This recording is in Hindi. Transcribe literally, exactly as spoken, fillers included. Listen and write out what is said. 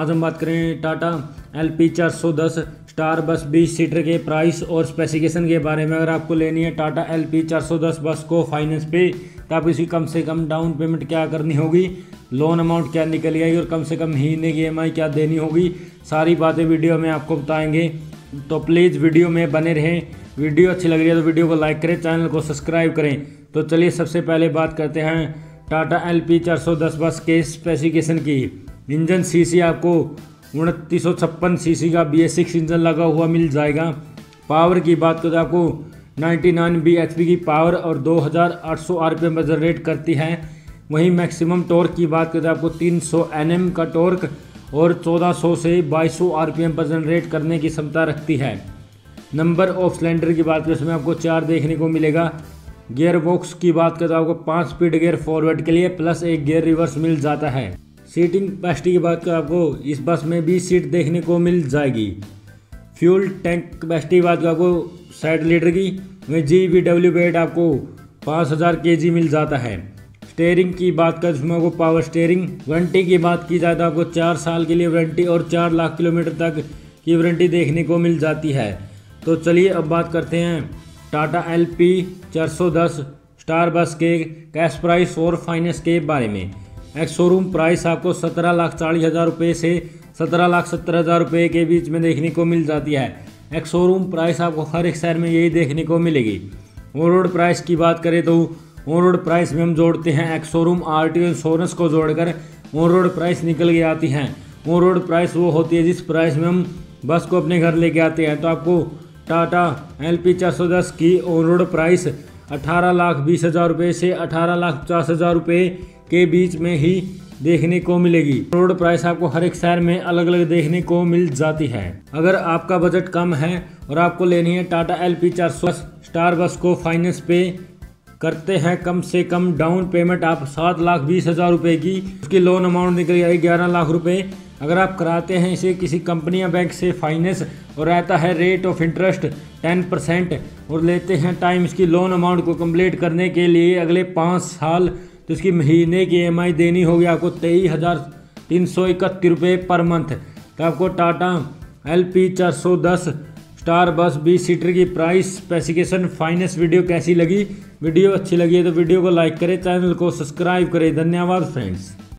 आज हम बात करें टाटा एल पी चार सौ दस स्टार बस बीस सीटर के प्राइस और स्पेसिफिकेशन के बारे में। अगर आपको लेनी है टाटा एल पी चार सौ दस बस को फाइनेंस पे, तो आप इसकी कम से कम डाउन पेमेंट क्या करनी होगी, लोन अमाउंट क्या निकल आएगी और कम से कम महीने की ई एम आई क्या देनी होगी, सारी बातें वीडियो में आपको बताएंगे। तो प्लीज़ वीडियो में बने रहें। वीडियो अच्छी लग रही है तो वीडियो को लाइक करें, चैनल को सब्सक्राइब करें। तो चलिए सबसे पहले बात करते हैं टाटा एल पी चार सौ दस बस के स्पेसिफिकेशन की। इंजन सीसी आपको उनतीस सौ छप्पन सीसी का बी एस सिक्स इंजन लगा हुआ मिल जाएगा। पावर की बात करें तो आपको निन्यानवे बी एच पी की पावर और दो हज़ार आठ सौ आर पी एम पर जनरेट करती है। वहीं मैक्सिमम टॉर्क की बात करें तो आपको तीन सौ एन एम का टॉर्क और चौदह सौ से बाईस सौ आर पी एम पर जनरेट करने की क्षमता रखती है। नंबर ऑफ सिलेंडर की बात करें उसमें आपको चार देखने को मिलेगा। गियर बॉक्स की बात करें तो आपको पाँच स्पीड गियर फॉरवर्ड के लिए प्लस एक गियर रिवर्स मिल जाता है। सीटिंग कैपेसिटी की बात करें आपको इस बस में बीस सीट देखने को मिल जाएगी। फ्यूल टैंक कैपेसिटी की बात करें आपको साठ लीटर की, वहीं जी वी डब्ल्यू वेट आपको पाँच हज़ार के जी मिल जाता है। स्टेयरिंग की बात करें उसमें आपको पावर स्टेयरिंग। वारंटी की बात की जाए तो आपको चार साल के लिए वारंटी और चार लाख किलोमीटर तक की वारंटी देखने को मिल जाती है। तो चलिए अब बात करते हैं टाटा एल पी चार सौ दस स्टार बस के कैश प्राइस और फाइनेंस के बारे में। एक्स शोरूम प्राइस आपको सत्रह लाख चालीस हज़ार रुपये से सत्रह लाख सत्तर हज़ार रुपये के बीच में देखने को मिल जाती है। एक्स शोरूम प्राइस आपको हर एक शहर में यही देखने को मिलेगी। ऑन रोड प्राइस की बात करें तो ऑन रोड प्राइस में हम जोड़ते हैं ex showroom R T O insurance को जोड़कर ऑन रोड प्राइस निकल के आती हैं। ऑन रोड प्राइस वो होती है जिस प्राइस में हम बस को अपने घर लेके आते हैं। तो आपको टाटा एल पी चार सौ दस की ऑन रोड प्राइस अठारह लाख बीस हज़ार रुपये से अठारह लाख पचास हज़ार रुपये के बीच में ही देखने को मिलेगी। रोड प्राइस आपको हर एक शहर में अलग अलग देखने को मिल जाती है। अगर आपका बजट कम है और आपको लेनी है टाटा एल पी चार सौ स्टार बस को फाइनेंस पे करते हैं कम से कम डाउन पेमेंट आप सात लाख बीस हज़ार रुपये की, उसकी लोन अमाउंट निकल आई ग्यारह लाख रुपये। अगर आप कराते हैं इसे किसी कंपनी या बैंक से फाइनेंस और रहता है rate of interest ten percent और लेते हैं टाइम इसकी लोन अमाउंट को कंप्लीट करने के लिए अगले पाँच साल, तो इसकी महीने की ई एम आई देनी होगी आपको तेईस हज़ार तीन सौ इकहत्तर रुपये पर मंथ। तो आपको टाटा एल पी चार सौ दस स्टार बस बीस सीटर की प्राइस स्पेसिफिकेशन फाइनेंस वीडियो कैसी लगी? वीडियो अच्छी लगी है तो वीडियो को लाइक करें, चैनल को सब्सक्राइब करें। धन्यवाद फ्रेंड्स।